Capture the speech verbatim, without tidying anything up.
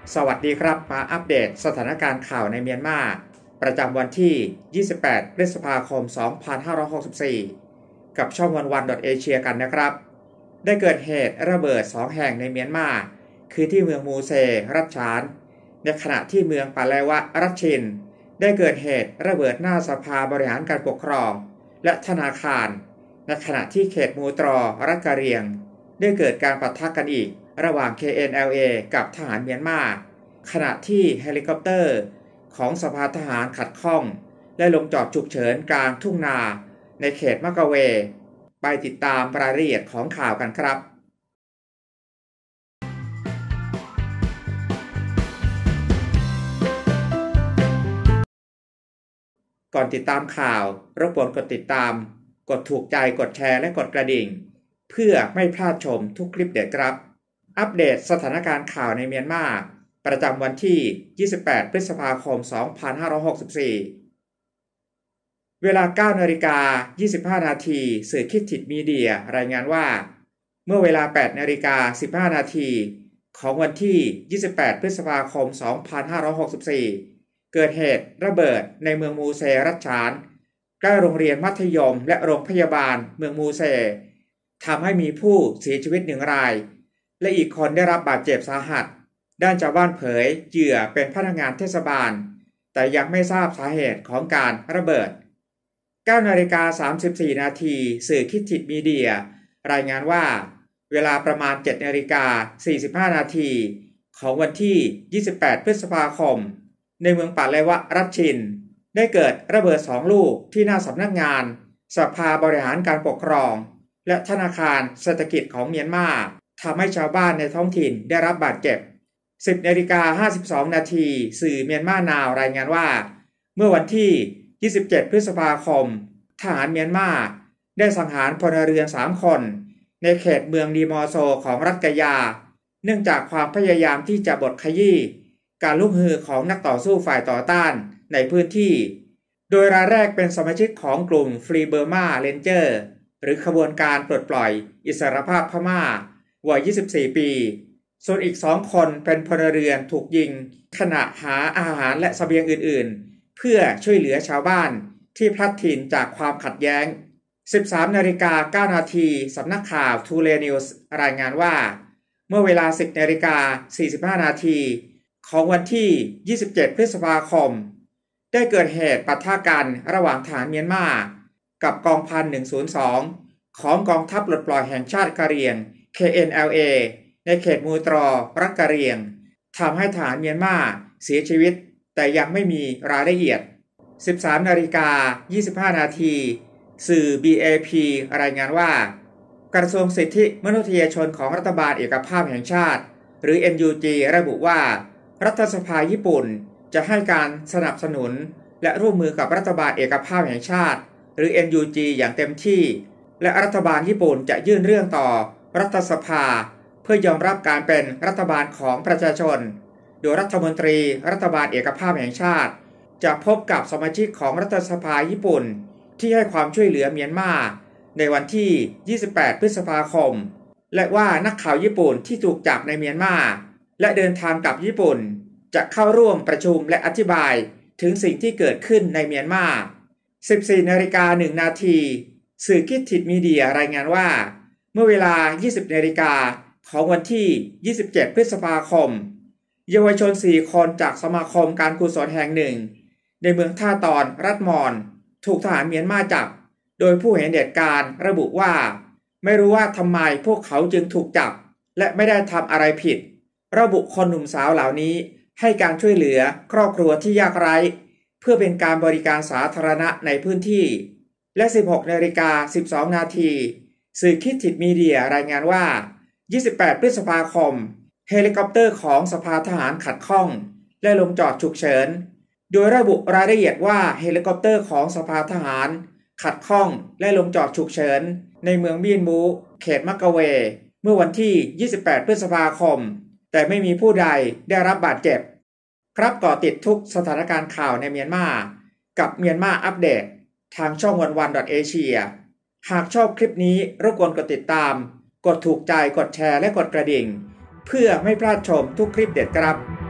สวัสดีครับมาอัปเดตสถานการณ์ข่าวในเมียนมาประจำวันที่ ยี่สิบแปด พฤษภาคม สองพันห้าร้อยหกสิบสี่ กับช่องวันวัน .asia กันนะครับได้เกิดเหตุระเบิดสองแห่งในเมียนมาคือที่เมืองมูเซรัชฉานในขณะที่เมืองปาเลวะรัชชินได้เกิดเหตุระเบิดหน้าสภาบริหารการปกครองและธนาคารในขณะที่เขตมูตรอรัฐกะเรียงได้เกิดการปะทะกันอีกระหว่าง เค เอ็น แอล เอ กับทหารเมียนมาขณะที่เฮลิคอปเตอร์ของสภาทหารขัดข้องและลงจอดฉุกเฉินกลางทุ่งนาในเขตมะกะเวไปติดตามรายละเอียดของข่าวกันครับก่อนติดตามข่าวรบกวนกดติดตามกดถูกใจกดแชร์และกดกระดิ่งเพื่อไม่พลาดชมทุกคลิปเด็ดครับอัปเดตสถานการณ์ข่าวในเมียนมาประจำวันที่ ยี่สิบแปด พฤษภาคม สองพันห้าร้อยหกสิบสี่ เวลา เก้านาฬิกายี่สิบห้านาทีสื่อคิดถิดมีเดียรายงานว่าเมื่อเวลา แปดนาฬิกาสิบห้านาทีของวันที่ ยี่สิบแปด พฤษภาคม สองพันห้าร้อยหกสิบสี่ เกิดเหตุระเบิดในเมืองมูเซรัชฉานใกล้โรงเรียนมัธยมและโรงพยาบาลเมืองมูเซทำให้มีผู้เสียชีวิตหนึ่งรายและอีกคนได้รับบาดเจ็บสาหัสด้านชาวบ้านเผยเหยื่อเป็นพนักงานเทศบาลแต่ยังไม่ทราบสาเหตุของการระเบิด เก้านาฬิกาสามสิบสี่นาทีสื่อคิดถิดมีเดียรายงานว่าเวลาประมาณ เจ็ดนาฬิกาสี่สิบห้านาทีของวันที่ ยี่สิบแปด พฤษภาคมในเมืองปาเลวะรัชชินได้เกิดระเบิดสองลูกที่หน้าสำนักงานสภาบริหารการปกครองและธนาคารเศรษฐกิจของเมียนมาทำให้ชาวบ้านในท้องถิ่นได้รับบาดเจ็บ สิบนาฬิกาห้าสิบสองนาทีสื่อเมียนมานาวรายงานว่าเมื่อวันที่ ยี่สิบเจ็ด พฤษภาคมทหารเมียนมาได้สังหารพลเรือนสามคนในเขตเมืองดีมอโซของรัฐกะยาเนื่องจากความพยายามที่จะบดขยี้การลุกฮือของนักต่อสู้ฝ่ายต่อต้านในพื้นที่โดยรายแรกเป็นสมาชิกของกลุ่มฟรีเบอร์มาเรนเจอร์หรือขบวนการปลดปล่อยอิสรภาพพม่าวัยยี่สิบสี่ปีส่วนอีกสองคนเป็นพลเรือนถูกยิงขณะหาอาหารและเสบียงอื่นๆเพื่อช่วยเหลือชาวบ้านที่พลัดถิ่นจากความขัดแย้ง สิบสามนาฬิกาเก้านาทีสำนักข่าวทูเลนิวส์รายงานว่าเมื่อเวลา สิบนาฬิกาสี่สิบห้านาทีของวันที่ ยี่สิบเจ็ด พฤษภาคมได้เกิดเหตุปะทะกันระหว่างทหารเมียนมากับกองพันหนึ่งศูนย์สองของกองทัพปลดปล่อยแห่งชาติกะเหรี่ยง เค เอ็น แอล เอ ในเขตมูตรอรัฐกะเหรี่ยงทำให้ทหารเมียนมาเสียชีวิตแต่ยังไม่มีรายละเอียด สิบสามนาฬิกายี่สิบห้านาทีสื่อ บี เอ พี รายงานว่ากระทรวงสิทธิมนุษยชนของรัฐบาลเอกภาพแห่งชาติหรือ เอ็น ยู จี ระบุว่ารัฐสภาญี่ปุ่นจะให้การสนับสนุนและร่วมมือกับรัฐบาลเอกภาพแห่งชาติหรือ เอ็น ยู จี อย่างเต็มที่และรัฐบาลญี่ปุ่นจะยื่นเรื่องต่อรัฐสภาเพื่อยอมรับการเป็นรัฐบาลของประชาชนโดยรัฐมนตรีรัฐบาลเอกภาพแห่งชาติจะพบกับสมาชิกของรัฐสภาญี่ปุ่นที่ให้ความช่วยเหลือเมียนมาในวันที่ ยี่สิบแปด พฤษภาคมและว่านักข่าวญี่ปุ่นที่ถูกจับในเมียนมาและเดินทางกลับญี่ปุ่นจะเข้าร่วมประชุมและอธิบายถึงสิ่งที่เกิดขึ้นในเมียนมา สิบสี่นาฬิกาหนึ่งนาทีสื่อคิดถิดมีเดียรายงานว่าเมื่อเวลา ยี่สิบนาฬิกาของวันที่ ยี่สิบเจ็ด พฤษภาคมเยาวชนสี่คนจากสมาคมการกุศลแห่งหนึ่งในเมืองท่าตอนรัฐมอนถูกทหารเมียนมาจับโดยผู้เห็นเหตุการณ์ระบุว่าไม่รู้ว่าทำไมพวกเขาจึงถูกจับและไม่ได้ทำอะไรผิดระบุคนหนุ่มสาวเหล่านี้ให้การช่วยเหลือครอบครัวที่ยากไร้เพื่อเป็นการบริการสาธารณะในพื้นที่และ สิบหกนาฬิกาสิบสองนาทีสื่อคิดถิดมีเดียรายงานว่า ยี่สิบแปด พฤษภาคมเฮลิคอปเตอร์ของสภาทหารขัดข้องและลงจอดฉุกเฉินโดยระบุรายละเอียดว่าเฮลิคอปเตอร์ของสภาทหารขัดข้องและลงจอดฉุกเฉินในเมืองบีนมูเขตมะกะเวเมื่อวันที่ ยี่สิบแปด พฤษภาคมแต่ไม่มีผู้ใดได้รับบาดเจ็บครับก่อติดทุกสถานการณ์ข่าวในเมียนมากับเมียนมาอัปเดตทางช่องวันวัน .asia หากชอบคลิปนี้รบกวนกดติดตามกดถูกใจกดแชร์และกดกระดิ่งเพื่อไม่พลาดชมทุกคลิปเด็ดครับ